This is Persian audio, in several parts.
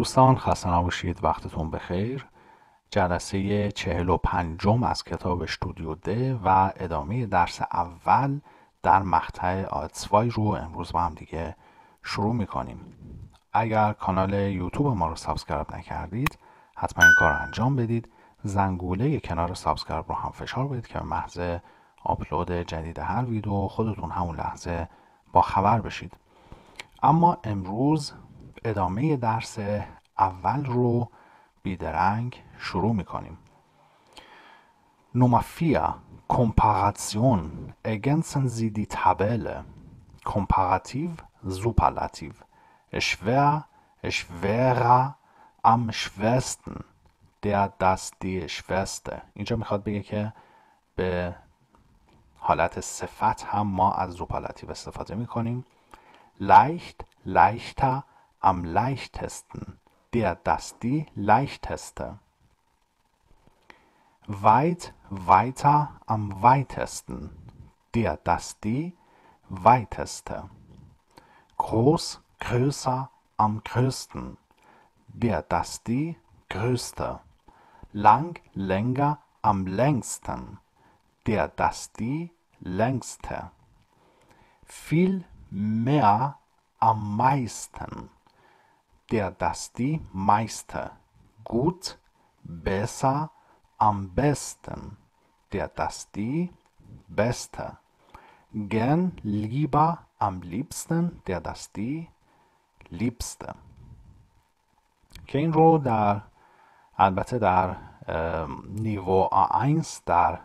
دوستان خسته نباشید، وقتتون بخیر. جلسه 45 از کتاب استودیو د و ادامه درس اول در مقطع آتسوای رو امروز با هم دیگه شروع میکنیم. اگر کانال یوتیوب ما رو سابسکرایب نکردید حتما این کار رو انجام بدید. زنگوله کنار سابسکرایب رو هم فشار بدید که به محض آپلود جدید هر ویدیو خودتون همون لحظه با خبر بشید. اما امروز ادامه درس اول رو بیدرنگ شروع میکنیم. Nummer 4. Komparation. Ergänzen Sie die Tabelle. Komparativ, Superlativ. Schwer, schwerer, am schwersten. Der, das, die, schwerste. اینجا میخواد بگه که به حالت صفت هم ما از سوپرلاتیو استفاده میکنیم. Leicht, leichter, am leichtesten. Der, das, die, leichteste. Weit, weiter, am weitesten. Der, das, die, weiteste. Groß, größer, am größten. Der, das, die, größte. Lang, länger, am längsten. Der, das, die, längste. Viel, mehr, am meisten. Der, das, die, meiste. Gut, besser, am besten. Der, das, die, beste. Gern, lieber, am liebsten. Der, das, die, liebste. که این رو البته در نیو A1 در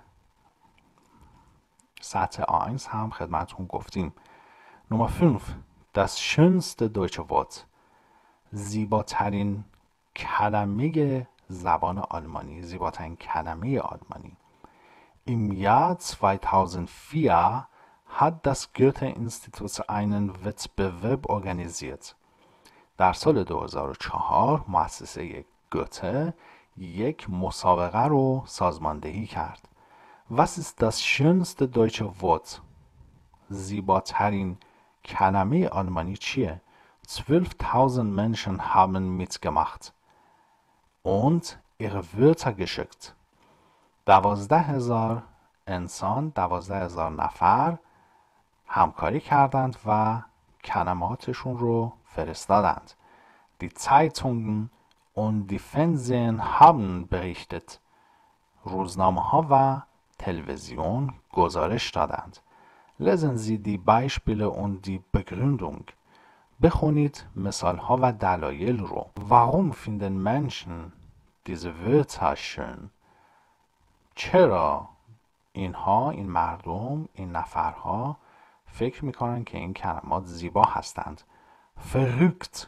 سطح A1 هم خدمتون گفتیم. Nummer 5. Das schönste deutsche Wort. زیباترین کلمه زبان آلمانی. زیباترین کلمه آلمانی. Im Jahr 2004 hat das Goethe-Institut einen Wettbewerb organisiert. در سال 2004 مؤسسه گوته یک مسابقه رو سازماندهی کرد. Was ist das schönste deutsche Wort? زیباترین کلمه آلمانی چیه؟ 12.000 Menschen haben mitgemacht und ihre Wörter geschickt. 12,000 انسان، 12,000 نفر همکاری کردند و کلماتشون رو فرستادند. Die Zeitungen und die Fernsehen haben berichtet. روزنامه ها و تلویزیون گزارش دادند. Lesen Sie die Beispiele und die Begründung. بخونید مثال ها و دلایل رو. Warum finden Menschen diese Wörter schön? چرا اینها، این مردم، این نفرها فکر میکنن که این کلمات زیبا هستند؟ Verrückt.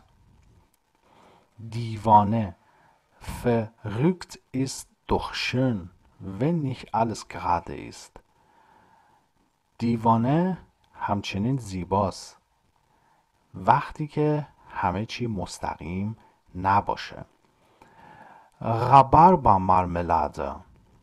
دیوانه. Verrückt ist doch schön, wenn nicht alles gerade ist. دیوانه همچنین زیباست وقتی که همه چی مستقیم نباشه. Rhabarbermarmelade.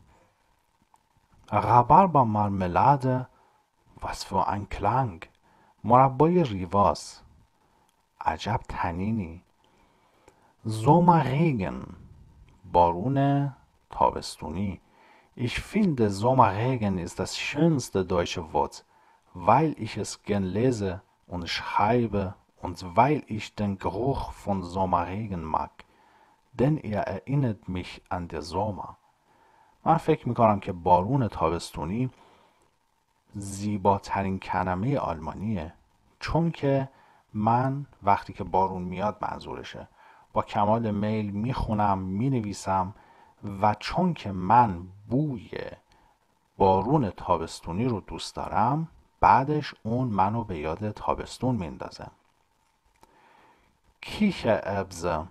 Rhabarbermarmelade, was für ein Klang. مربای ریواز. عجب تنینی. Sommerregen. بارون تابستونی. Ich finde, Sommerregen ist das schönste deutsche Wort, weil ich es gern lese und schreibe und weil ich den Geruch von Sommerregen mag, denn er erinnert mich an den Sommer. من فکر میکنم که بارون تابستونی زیباترین کلمه آلمانیه، چون که من وقتی که بارون میاد منظورشه با کمال میل میخونم مینویسم و چون که من بوی بارون تابستونی رو دوست دارم بعدش اون منو به یاد تابستون میندازه. Kichererbse.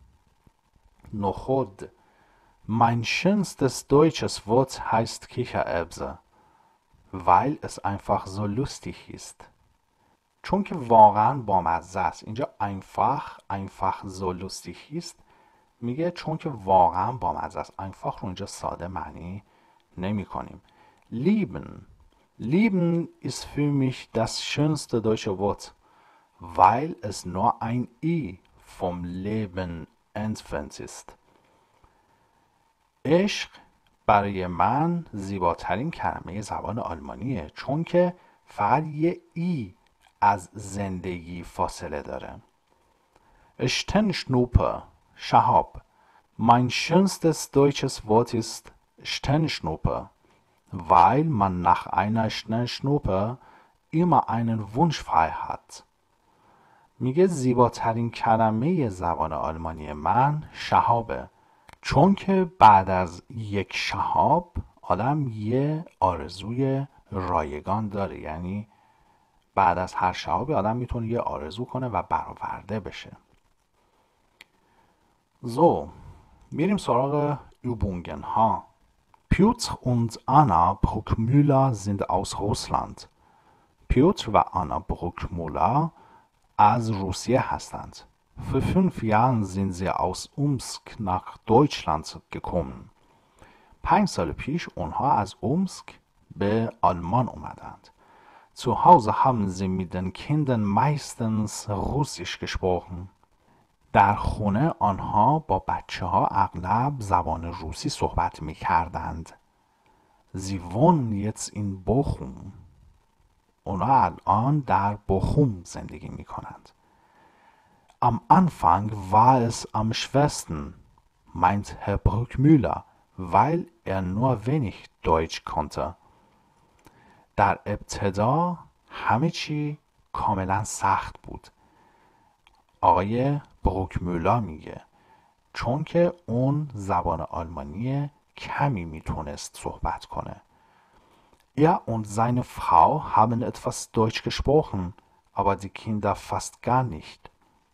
نخود. Mein schönstes deutsches Wort heißt Kichererbse, weil es einfach so lustig ist. چون که واقعا بامزه است. اینجا einfach so lustig ist میگه چون که واقعا بامزه است. einfach رو اینجا ساده معنی نمی کنیم. Lieben. Lieben ist für mich das schönste deutsche Wort, weil es nur ein I vom Leben entfernt ist. عشق برای من زیباترین کلمه زبان آلمانیه، چون که فقط یه ای از زندگی فاصله داره. Sternschnuppe, شهاب. Mein schönstes deutsches Wort ist Sternschnuppe, weil man nach einer Sternschnuppe immer einen Wunsch frei hat. میگه زیباترین کلمه زبان آلمانی من شهابه، چون که بعد از یک شهاب آدم یه آرزوی رایگان داره. یعنی بعد از هر شهابی آدم میتونه یه آرزو کنه و برآورده بشه. So, میریم سراغ Übungen ها. Piotr und Anna Bruckmüller sind aus Russland. پیوتر و آنا بروکمولا از روسیه هستند. Vor 5 Jahren sind sie aus Omsk nach Deutschland gekommen. 5 سال پیش اونها از اومسک به آلمان اومدند. Zu Hause haben sie mit den Kindern meistens Russisch gesprochen. در خونه آنها با بچه ها اغلب زبان روسی صحبت می کردند. Sie wohnen jetzt in Bochum. اونا الان در بوخوم زندگی می کنند. Am Anfang war es am schwersten, meint Herr Bruckmüller, weil er nur wenig Deutsch konnte. در ابتدا همه چی کاملا سخت بود. آقای بروکمولا میگه چون که اون زبان آلمانی کمی میتونست صحبت کنه. Er und seine Frau haben etwas Deutsch gesprochen, aber die Kinder fast gar nicht.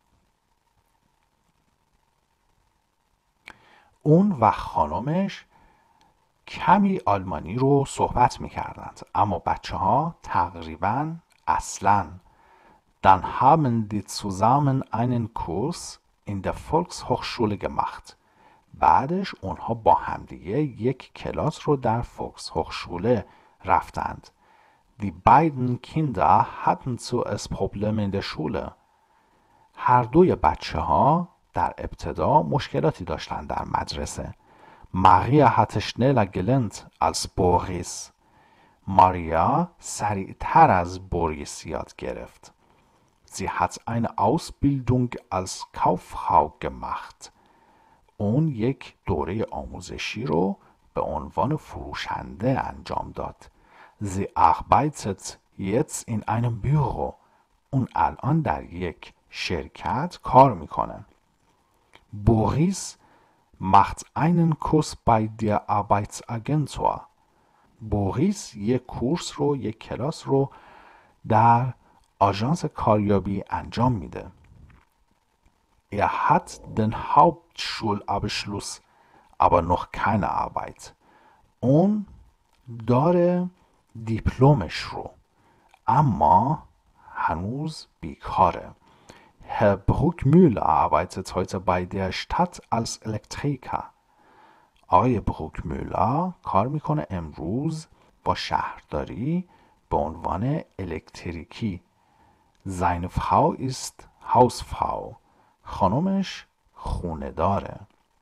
اون و خانمش کمی آلمانی رو صحبت میکردند، اما بچه ها تقریبا اصلا. Dann haben die zusammen einen Kurs in der Volkshochschule gemacht. بعدش اونها با همدیگه یک کلاس رو در Volkshochschule رفتند. Die beiden Kinder hatten zuerst Probleme in der Schule. هر دوی بچه ها در ابتدا مشکلاتی داشتند در مدرسه. Maria hatte schneller gelernt als Boris. ماریا سریعتر از بوریس یاد گرفت. Sie hat eine Ausbildung als Kauffrau gemacht. اون یک دوره آموزشی رو به عنوان فروشنده انجام داد. Sie arbeitet jetzt in einem Büro. اون الان در یک شرکت کار میکنه. Boris macht einen Kurs bei der Arbeitsagentur. بوریس یک کورس رو، یک کلاس رو در آژانس کاریابی انجام میده. Er hat den Hauptschulabschluss, aber noch keine Arbeit. اون داره دیپلمش رو، اما هنوز بیکاره. Herr Bruckmüller arbeitet heute bei der Stadt als Elektriker. آقای بروکمولا کار میکنه امروز با شهرداری به عنوان الکتریکی. Seine Frau ist Hausfrau. خانمش خونه داره.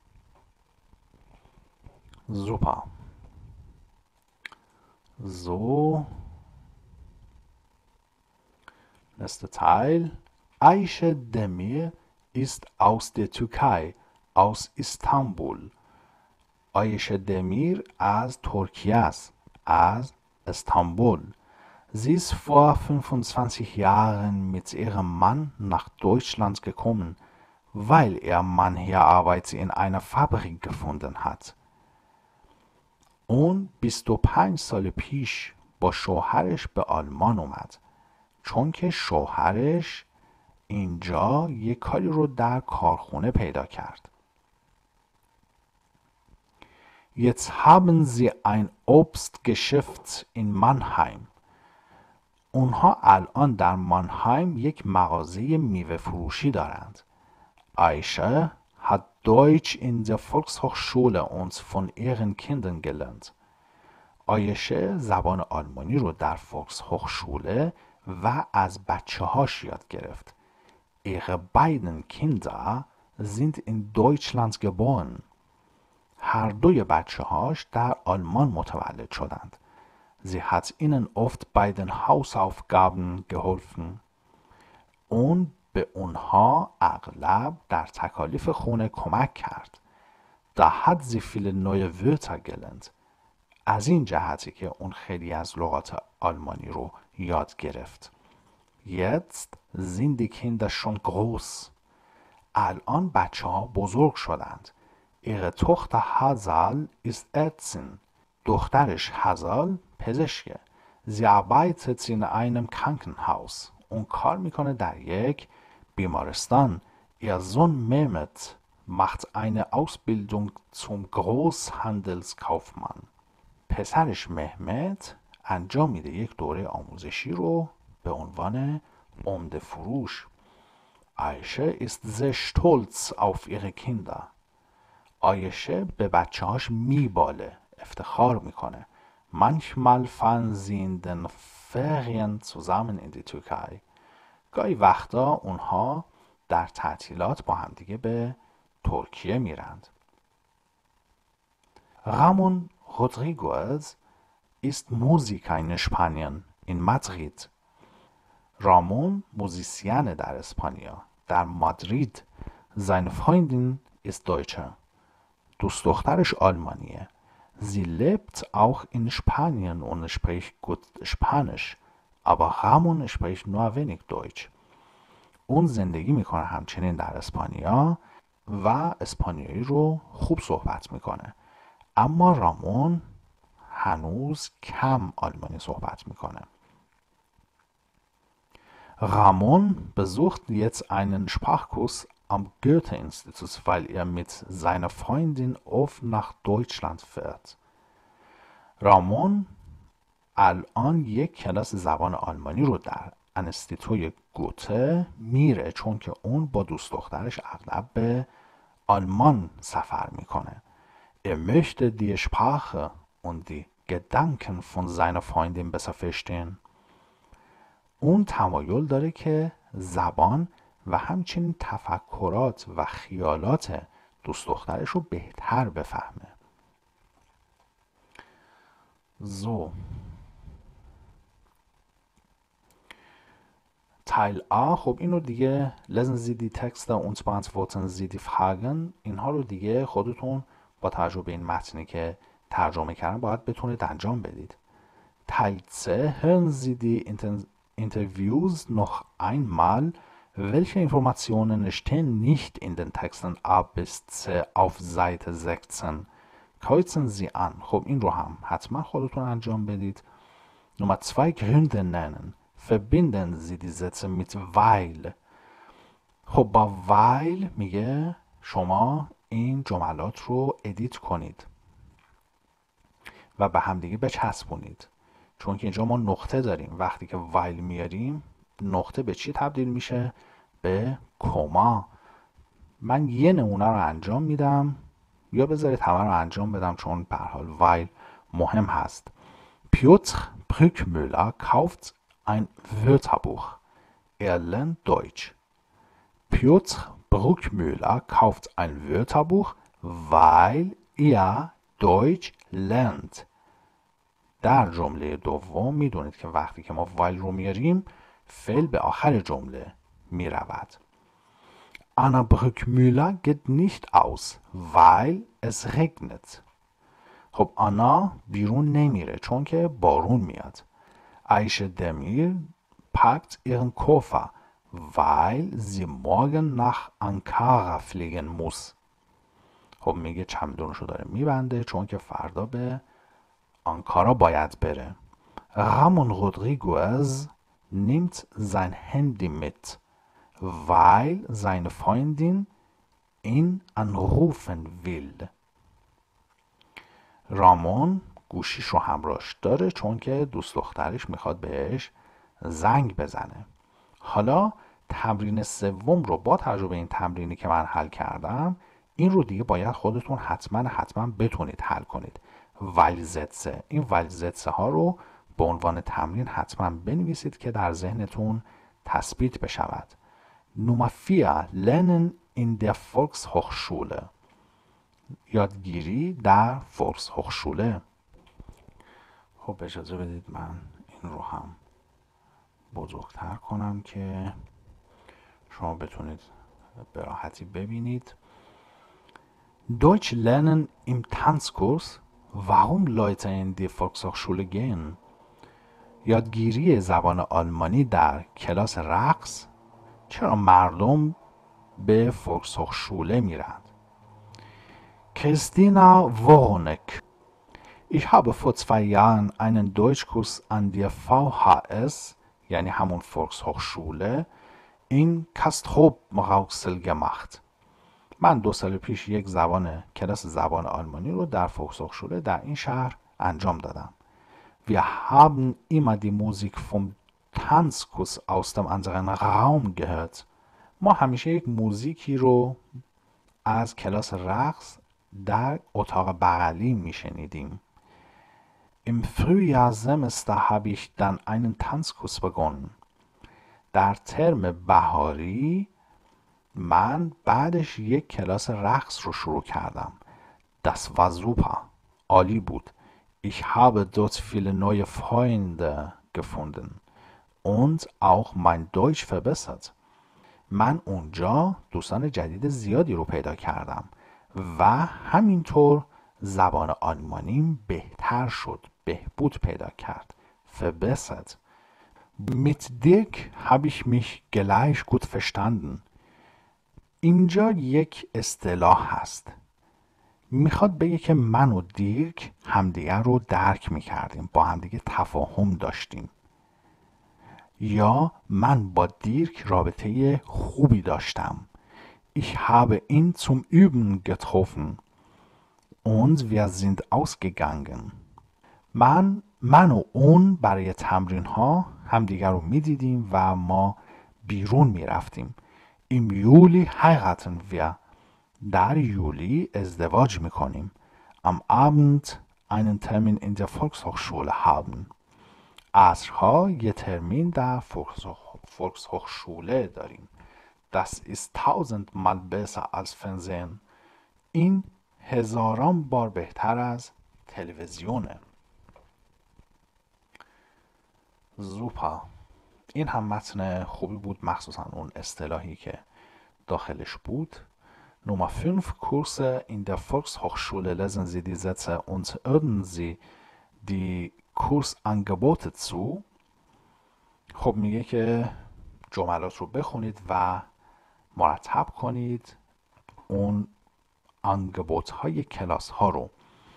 Super. So. Nächster Teil. Ayşe Demir ist aus der Türkei, aus Istanbul. آیشه دمیر از ترکیه است، از استانبول. Sie ist vor 25 Jahren mit ihrem Mann nach Deutschland gekommen, weil ihr Mann hier Arbeit in einer Fabrik gefunden hat. اون 25 سال پیش با شوهرش به آلمان اومد، چون که شوهرش اینجا یک کاری رو در کارخونه پیدا کرد. Jetzt haben sie ein Obstgeschäft in Mannheim. اونها الان در مانهایم یک مغازه میوه فروشی دارند. Ayşe hat Deutsch in der Volkshochschule und von ihren Kindern gelernt. آیشه زبان آلمانی رو در فولکسهوchschule و از بچه هاش یاد گرفت. Ihre beiden Kinder sind in Deutschland geboren. هر دوی بچه‌هاش در آلمان متولد شدند. Sie hat ihnen oft bei den Hausaufgaben geholfen. اون به اونها اغلب در تکالیف خونه کمک کرد. Da hat sie viele neue Wörter gelernt. از این جهتی که اون خیلی از لغات آلمانی رو یاد گرفت. Jetzt sind die Kinder schon groß. الان بچه ها بزرگ شدند. Ihre Tochter Hazal ist Ärztin. دخترش هزال پزشکه. Sie arbeitet in einem Krankenhaus. اون کار میکنه در یک بیمارستان. Ihr Sohn Mehmet macht eine Ausbildung zum Großhandelskaufmann. پسرش مهمت انجام میده یک دوره آموزشی رو به عنوان عمده فروش. Aische ist sehr stolz auf ihre Kinder. آیشه به بچه‌هاش میباله، افتخار میکنه. Manchmal fahren sie in den Ferien zusammen in die Türkei. گاهی وقتا اونها در تعطیلات با همدیگه به ترکیه میرند. Ramon Rodriguez ist Musiker in Spanien, in Madrid. رامون موزیسین در اسپانیا، در مادرید. Seine Freundin ist Deutsche. دوست دخترش آلمانیه. Sie lebt auch in Spanien und spricht gut Spanisch. Aber Ramon spricht nur wenig Deutsch. اون زندگی میکنه همچنین در اسپانیا و اسپانیایی رو خوب صحبت میکنه. اما رامون هنوز کم آلمانی صحبت میکنه. Ramon besucht jetzt einen Sprachkurs am Goethe-Institut, weil er mit seiner Freundin oft nach Deutschland fährt. رامون الان یک کلاس زبان آلمانی رو در انستیتوی گوته میره چون که اون با دوست دخترش اغلب به آلمان سفر میکنه. Er möchte die Sprache und die Gedanken von seiner Freundin besser verstehen. اون تمایل داره که زبان و همچنین تفکرات و خیالات دوست دخترش رو بهتر بفهمه. So. Teil A. خب اینو دیگه lesen Sie die Texte und beantworten Sie die Fragen. اینها رو دیگه خودتون با توجه به این متنی که ترجمه کردم باید بتونید انجام بدید. Teil C. Hören Sie die Interviews noch einmal. Welche Informationen stehen nicht in den Texten A bis C auf Seite 16? Kreuzen Sie an. خب این رو هم حتما خودتون انجام بدید. Nummer 2. Gründe nennen. Verbinden Sie die Sätze mit weil. خب با weil میگه شما این جملات رو ادیت کنید و به همدیگه بچسبونید. چون که اینجا ما نقطه داریم. وقتی که وایل میاریم نقطه به چی تبدیل میشه؟ به کما. من یه نمونه رو انجام میدم یا بذارید همه رو انجام بدم چون به هر حال وایل مهم هست. Piotr Brückmüller kauft ein Wörterbuch. Er lernt Deutsch. Piotr Brückmüller kauft ein Wörterbuch, weil er Deutsch lernt. در جمله دوم میدونید که وقتی که ما وایل رو میاریم فعل به آخر جمله میرود. Anna Brückmüller geht nicht aus, weil es regnet. خب آنا بیرون نمیره چون که بارون میاد. Aische Demir packt ihren Koffer, weil sie morgen nach Ankara fliegen muss. خب میگه چمدونشو داره میبنده چون که فردا به آنکارا باید بره. Ramon Rodriguez nimmt sein Handy mit, weil seine Freundin ihn anrufen will. رامون گوشیش رو همراهش داره چون که دوست دخترش میخواد بهش زنگ بزنه. حالا تمرین سوم رو با توجه به این تمرینی که من حل کردم این رو دیگه باید خودتون حتما بتونید حل کنید. وایلزتسه. این وایلزتسه ها رو به عنوان تمرین حتما بنویسید که در ذهنتون تثبیت بشود. Nummer 4. Lernen in der Volkshochschule. یادگیری در Volkshochschule. خب اجازه بدید من این رو هم بزرگتر کنم که شما بتونید به راحتی ببینید. Deutsch lernen im Tanzkurs. Warum Leute in die Volkshochschule gehen? یادگیری زبان آلمانی در کلاس رقص. چرا مردم به Volkshochschule میرند؟ Christina Woronek. Ich habe vor 2 Jahren einen Deutschkurs an der VHS, یعنی همون Volkshochschule, in Castrop-Rauxel gemacht. من 2 سال پیش یک کلاس زبان آلمانی رو در Volkshochschule در این شهر انجام دادم. Wir haben immer die Musik vom Tanzkurs aus dem anderen Raum gehört. ما همیشه یک موزیکی رو از کلاس رقص در اتاق بغلی میشنیدیم. Im Frühjahrssemester habe ich dann einen Tanzkurs begonnen. در ترم بهاری من بعدش یک کلاس رقص رو شروع کردم. Das war super. عالی بود. Ich habe dort viele neue Freunde gefunden und auch mein Deutsch verbessert. من اونجا دوستان جدید زیادی رو پیدا کردم و همینطور زبان آلمانیم بهتر شد، بهبود پیدا کرد. Verbessert. Mit Dirk habe ich mich gleich gut verstanden. اینجا یک اصطلاح هست. میخواد بگه که من و دیرک همدیگر رو درک میکردیم، با همدیگه تفاهم داشتیم. یا من با دیرک رابطه خوبی داشتم. Ich habe ihn zum Üben getroffen und wir sind ausgegangen. من و اون برای تمرین ها همدیگر رو میدیدیم و ما بیرون میرفتیم. Im Juli heiraten wir. در یولی ازدواج میکنیم. Am Abend einen Termin in der Volkshochschule haben. عصرها یه ترمین در Volkshochschule داریم. Das ist 1000-mal besser als Fernsehen. این هزاران بار بهتر از تلویزیونه. زوپا. این هم متن خوبی بود، مخصوصا اون اصطلاحی که داخلش بود. Nummer 5 Kurse in der Volkshochschule lesen Sie die Sätze und ordnen Sie die Kursangebote zu. خب میگه که جملات رو بخونید و مرتب کنید اون انگبوت های کلاس ها رو.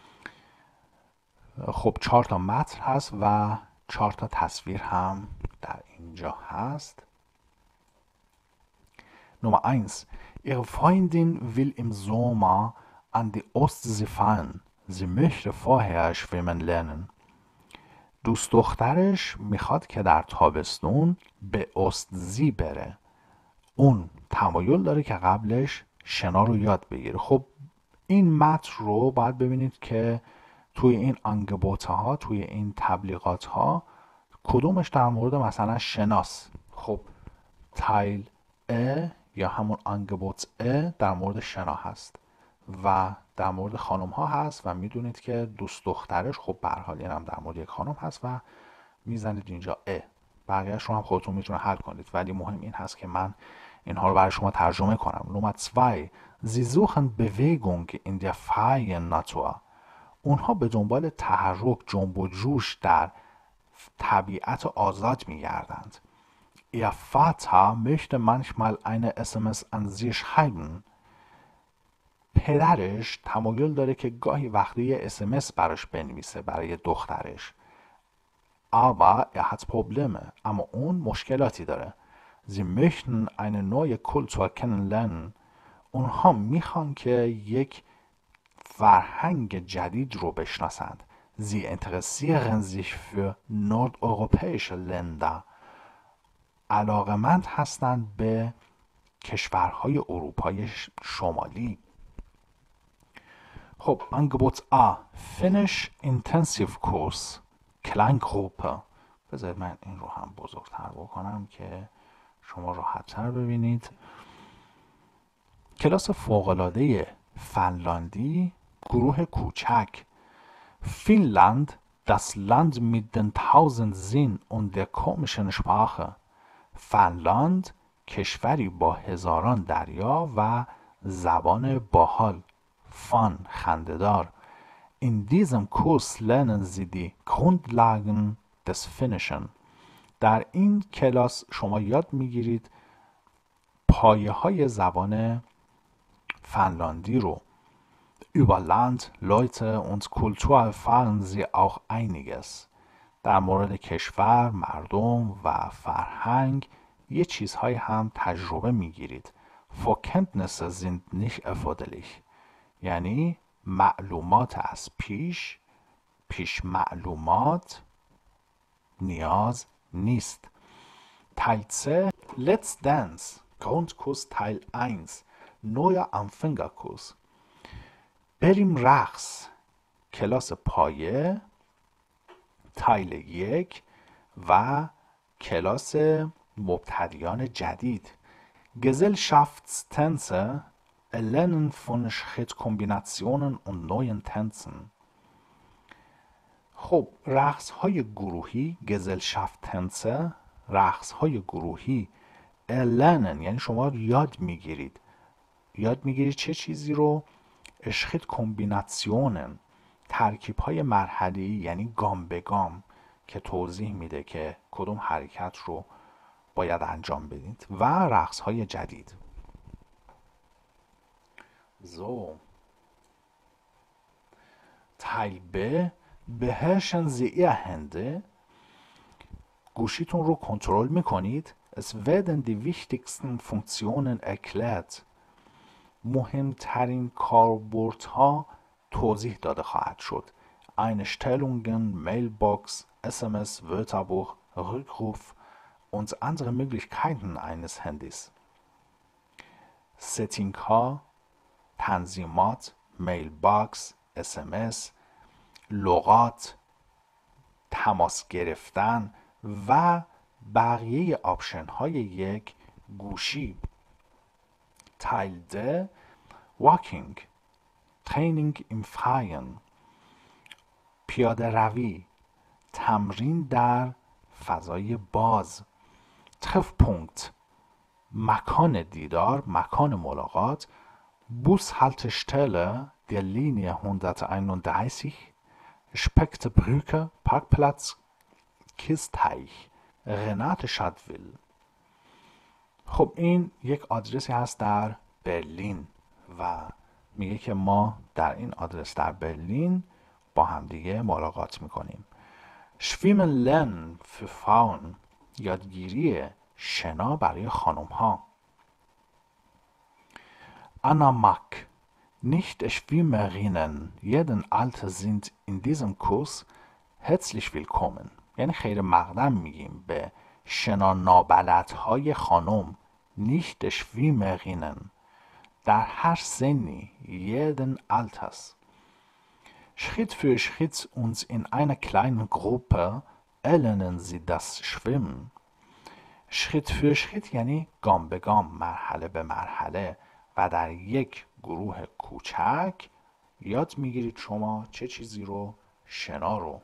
خب 4 تا متن هست و 4 تا تصویر هم در اینجا هست. Nummer 1. Ihre Freundin will im Sommer an die Ostsee fahren. Sie möchte vorher schwimmen lernen. دوست دخترش میخواد که در تابستون به استزی بره. اون تمایل داره که قبلش شنا رو یاد بگیره. خب این متن رو باید ببینید که توی این انگبوته ها، توی این تبلیغات ها کدومش در مورد مثلا شناست. خب تایل ا یا همون انگبوت ا در مورد شنا هست و در مورد خانم ها هست و میدونید که دوست دخترش خب به هر حال هم در مورد یک خانم هست و میزنید اینجا ا. بقیه‌اش رو هم خودتون میتونید حل کنید، ولی مهم این هست که من اینها رو برای شما ترجمه کنم. Nummer 2. Sie suchen Bewegung in der freien Natur. اونها به دنبال تحرک، جنب و جوش در طبیعت آزاد میگردند. Ihr Vater möchte manchmal eine SMS an sie schreiben. پدرش تمایل داره که گاهی وقتی یه SMS براش بنویسه برای دخترش. Aber er hat Probleme. اما اون مشکلاتی داره. Sie möchten eine neue Kultur kennenlernen. اونها میخوان که یک فرهنگ جدید رو بشناسند. Sie interessieren sich für nordeuropäische Länder. علاقمند هستند به کشورهای اروپای شمالی. خب انگبوت A Finnish Intensive Course Kleingruppe. بذارید من این رو هم بزرگتر بکنم که شما راحت تر ببینید. کلاس فوق‌العاده فنلاندی، گروه کوچک. فینلند das Land mit den tausend Sinn und der komischen Sprache. فنلاند کشوری با هزاران دریا و زبان باحال. فان خنده‌دار. In diesem Kurs lernen Sie die Grundlagen des Finnischen. در این کلاس شما یاد میگیرید پایه های زبان فنلاندی رو. Über Land, Leute und Kultur erfahren Sie auch einiges. در مورد کشور، مردم و فرهنگ یه چیزهایی هم تجربه میگیرید. Vorkenntnisse sind nicht erforderlich. یعنی معلومات از پیش معلومات نیاز نیست. Teil 3 Let's Dance Grundkurs Teil 1 Neuer Anfängerkurs. بریم رقص کلاس پایه تایل 1 و کلاس مبتدیان جدید. Gesellschaftstänze Erlernen von Schrittkombinationen und neuen Tänzen. خب رقص های گروهی Gesellschaftstänze رقص های گروهی Erlernen یعنی شما یاد میگیرید چه چیزی رو؟ Schrittkombinationen ترکیب های مرحلی یعنی گام به گام که توضیح میده که کدوم حرکت رو باید انجام بدید و رقص های جدید. So. Teil B beherrschen Sie Ihr Hände. گوشیتون رو کنترل میکنید. Es werden die wichtigsten Funktionen erklärt. مهمترین کاربردها توضیح داده خواهد شد. Einstellungen, Mailbox, SMS, Wörterbuch, Rückruf und andere Möglichkeiten eines Handys. Setting ها تنظیمات میلباکس SMS لغات تماس گرفتن و بقیه آپشن های یک گوشی. Teil D Walking Training im Freien پیاده روی تمرین در فضای باز. Treffpunkt مکان دیدار مکان ملاقات. Bushaltestelle der Linie 131 Speckte Parkplatz Kisteich رنات شادویل. خب این یک آدرسی هست در برلین و میگه که ما در این آدرس در برلین با همدیگه ملاقات میکنیم. Schwimmen lernen für Frauen یادگیری شنا برای خانم ها. Anna Mack Nicht Schwimmerinnen jeden Alters sind in diesem Kurs herzlich willkommen. یعنی خیر مقدم میگیم به شنا نابلدهای خانم. Nicht Schwimmerinnen در هر سنی jeden Alters. Schritt für Schritt und in einer kleinen Gruppe erlernen Sie das Schwimmen. Schritt für Schritt یعنی گام به گام مرحله به مرحله و در یک گروه کوچک یاد میگیرید شما چه چیزی رو؟ شنا رو.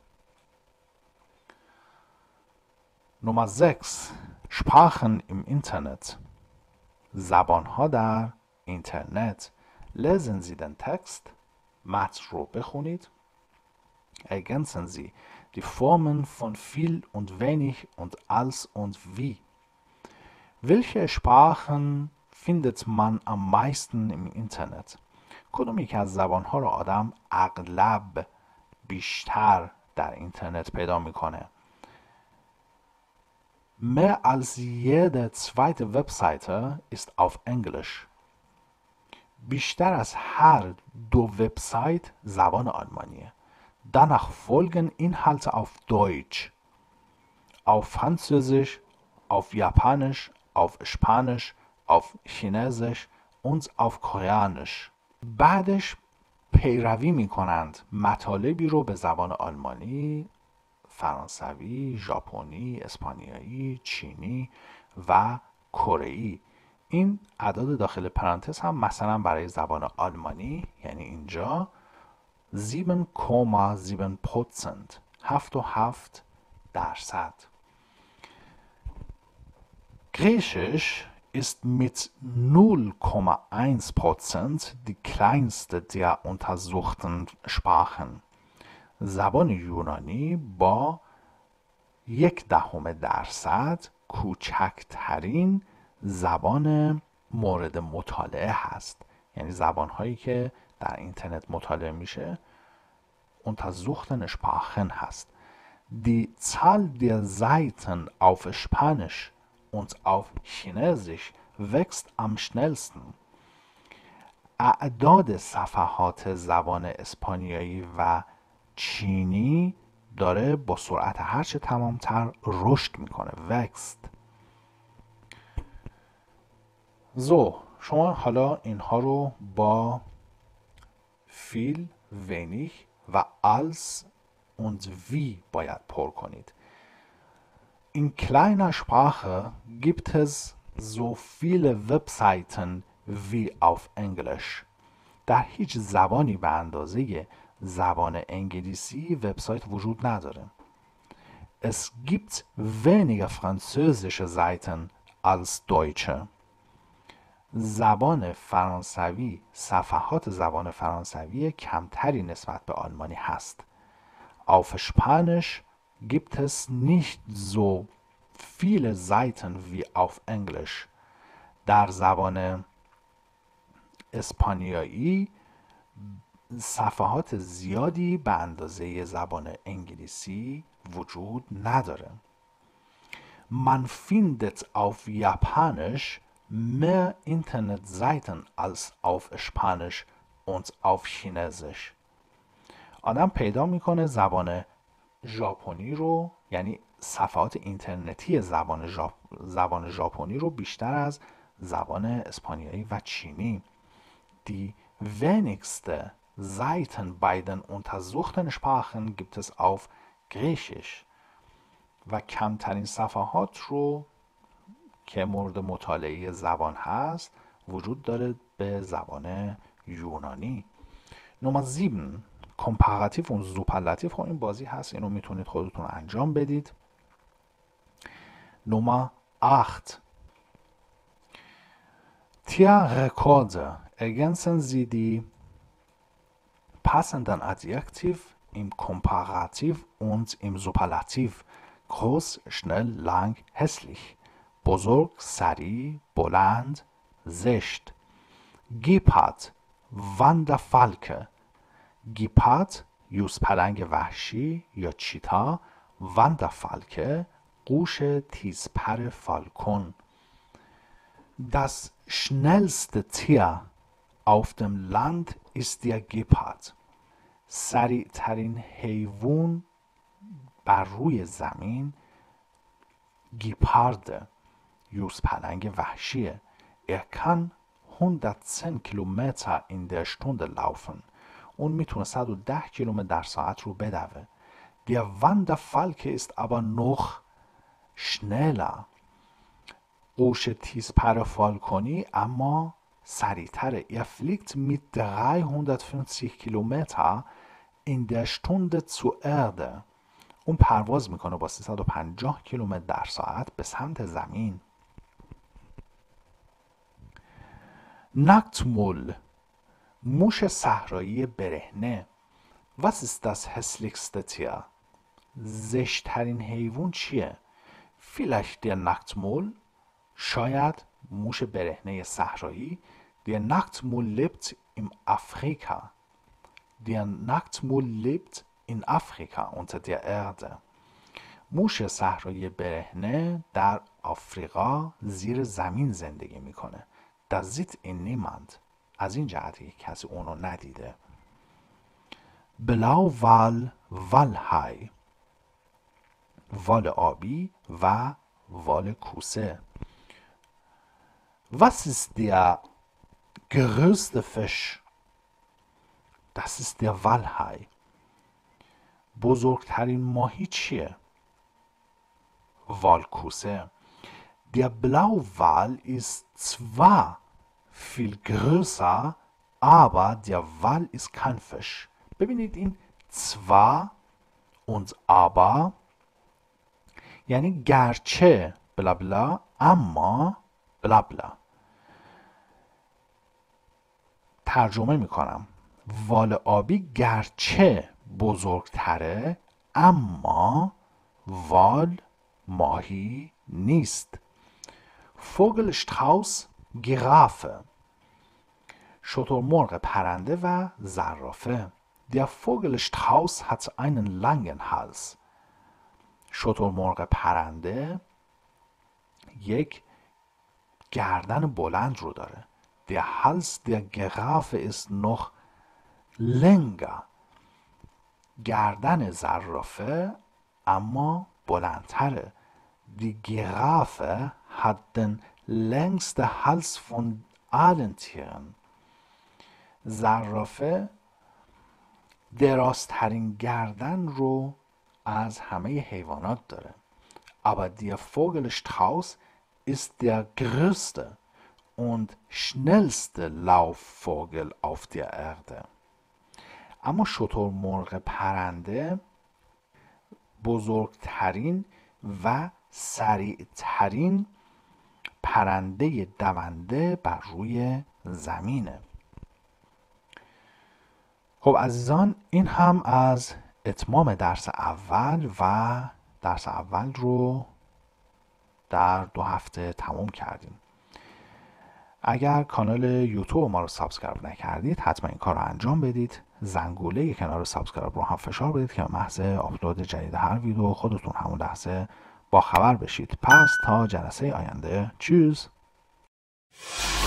Nummer 6 Sprachen im Internet زبانها در اینترنت. Lesen Sie den Text متن رو بخونید. Ergänzen Sie die Formen von viel und wenig und als und wie. Welche Sprachen findet man am meisten im Internet؟ کدوم یک از زبانها رو آدم اغلب بیشتر در اینترنت پیدا میکنه؟ Mehr als jede zweite Webseite ist auf Englisch. بیشتر از هر دو وبسایت زبان آلمانیه. Danach folgen Inhalte auf Deutsch, auf Französisch, auf Japanisch, auf Spanisch, auf Chinesisch und auf Koreanisch. بعدش پیروی میکنند مطالبی رو به زبان آلمانی، فرانسوی، ژاپنی، اسپانیایی، چینی و کره‌ای. این اعداد داخل پرانتز هم مثلا برای زبان آلمانی یعنی اینجا 7,7%، 7,7%. Griechisch ist mit 0,1% die kleinste der untersuchten Sprachen. زبان یونانی با 0,1% کوچکترین زبان مورد مطالعه هست. یعنی زبانهایی که در اینترنت مطالعه میشه untersuchten Sprachen هست. Die Zahl der Seiten auf Spanisch und auf Chinesisch wächst am schnellsten. اعداد صفحات زبان اسپانیایی و چینی داره با سرعت هرچه تمامتر رشد میکنه. wächst. شما حالا اینها رو با viel, wenig و als und wie باید پر کنید. In kleiner Sprache gibt es so viele Webseiten wie auf Englisch. در هیچ زبانی به اندازه زبان انگلیسی وبسایت وجود نداره. Es gibt weniger französische Seiten als deutsche. زبان فرانسوی، صفحات زبان فرانسوی کمتری نسبت به آلمانی هست. Auf Spanisch gibt es nicht so viele Seiten wie auf Englisch. در زبان اسپانیایی صفحات زیادی به اندازه زبان انگلیسی وجود نداره. Man findet auf Japanisch mehr Internetseiten als auf Spanisch und auf Chinesisch. آدم پیدا میکنه زبان ژاپنی رو، یعنی صفحات اینترنتی زبان ژاپنی رو بیشتر از زبان اسپانیایی و چینی. Die wenigste Seiten bei den untersuchten Sprachen gibt es auf Griechisch. و کمترین صفحات رو که مورد مطالعه زبان هست وجود داره به زبان یونانی. نمره 7 کمپاراتیو و سوپرلاتیو. این بازی هست، اینو میتونید خودتون انجام بدید. نمره 8 Tierrekorde. Ergänzen Sie die passenden Adjektiv im Komparativ und im Superlativ. groß, schnell, lang, hässlich. بزرگ، سریع، بلند، زشت. گیپارد، واندرفالکه. گیپارد یوزپلنگ وحشی یا چیتا، واندرفالکه قوش تیزپر فالکون. Das schnellste Tier auf dem Land ist der Gepard. سریع ترین حیوان بر روی زمین گیپارد، یوزپلنگ وحشیه. Er kann 110 Kilometer in der Stunde laufen. اون میتونه 110 کیلومتر در ساعت رو بدوه. Der Wanderfalke ist aber noch schneller. قوش تیزپر فالکونی اما سریعتره. Er fliegt mit 350 Kilometer in der Stunde zur Erde. اون پرواز میکنه با 350 کیلومتر در ساعت به سمت زمین. Nacktmull، موش صحرایی برهنه. Was ist das hässlichste Tier؟ زشتترین حیوان چیه؟ Vielleicht der Nacktmull، شاید موش برهنه صحرایی. Der Nacktmull lebt in Afrika. Der Nacktmull lebt in Afrika unter der Erde. موش صحرایی برهنه در آفریقا زیر زمین زندگی میکنه. Das sieht ihn niemand. از این جهتی کسی اونو ندیده. Blauwal، والهای، وال آبی و وال کوسه. Was ist der größte Fisch؟ Das ist der Walhai. بزرگترین ماهی چیه؟ والکوسه. Der Blauwal ist zwar viel größer, aber der Wal ist kein Fisch. ببینید این zwar und aber یعنی گرچه بلا بلا اما بلا بلا. ترجمه میکنم. وال آبی گرچه بزرگتره اما وال ماهی نیست. Vogelstrauß Giraffe شترمرغ پرنده و زرافه. Der Vogelstrauß hat einen langen Hals. شترمرغ پرنده یک گردن بلند رو داره. Der Hals der Giraffe ist noch länger. گردن زرافه اما بلندتره. Die Giraffe hat den längsten Hals von allen Tieren. زرافه درازترین گردن رو از همه حیوانات داره. Aber der Vogelstrauß ist der größte und schnellste Laufvogel auf der Erde. اما شترمرغ پرنده بزرگترین و سریعترین پرنده دونده بر روی زمینه. خب عزیزان، این هم از اتمام درس اول و درس اول رو در 2 هفته تموم کردیم. اگر کانال یوتیوب ما رو سابسکرایب نکردید حتما این کار رو انجام بدید. زنگوله کنار سابسکرایب رو هم فشار بدید که محض آپلود جدید هر ویدیو خودتون همون لحظه با خبر بشید. پس تا جلسه آینده، چوز.